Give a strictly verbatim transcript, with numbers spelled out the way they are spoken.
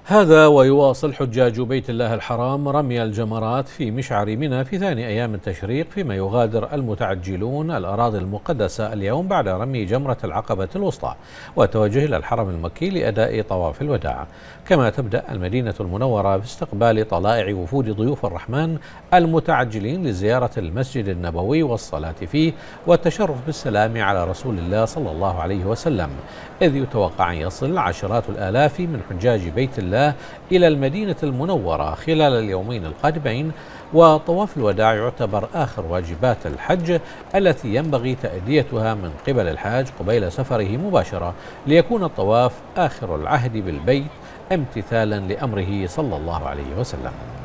هذا ويواصل حجاج بيت الله الحرام رمي الجمرات في مشعر منى في ثاني أيام التشريق، فيما يغادر المتعجلون الأراضي المقدسة اليوم بعد رمي جمرة العقبة الوسطى والتوجه إلى الحرم المكي لأداء طواف الوداع. كما تبدأ المدينة المنورة باستقبال طلائع وفود ضيوف الرحمن المتعجلين لزيارة المسجد النبوي والصلاة فيه والتشرف بالسلام على رسول الله صلى الله عليه وسلم، إذ يتوقع أن يصل عشرات الآلاف من حجاج بيت الله إلى المدينة المنورة خلال اليومين القادمين. وطواف الوداع يعتبر آخر واجبات الحج التي ينبغي تأديتها من قبل الحاج قبيل سفره مباشرة، ليكون الطواف آخر العهد بالبيت امتثالا لأمره صلى الله عليه وسلم.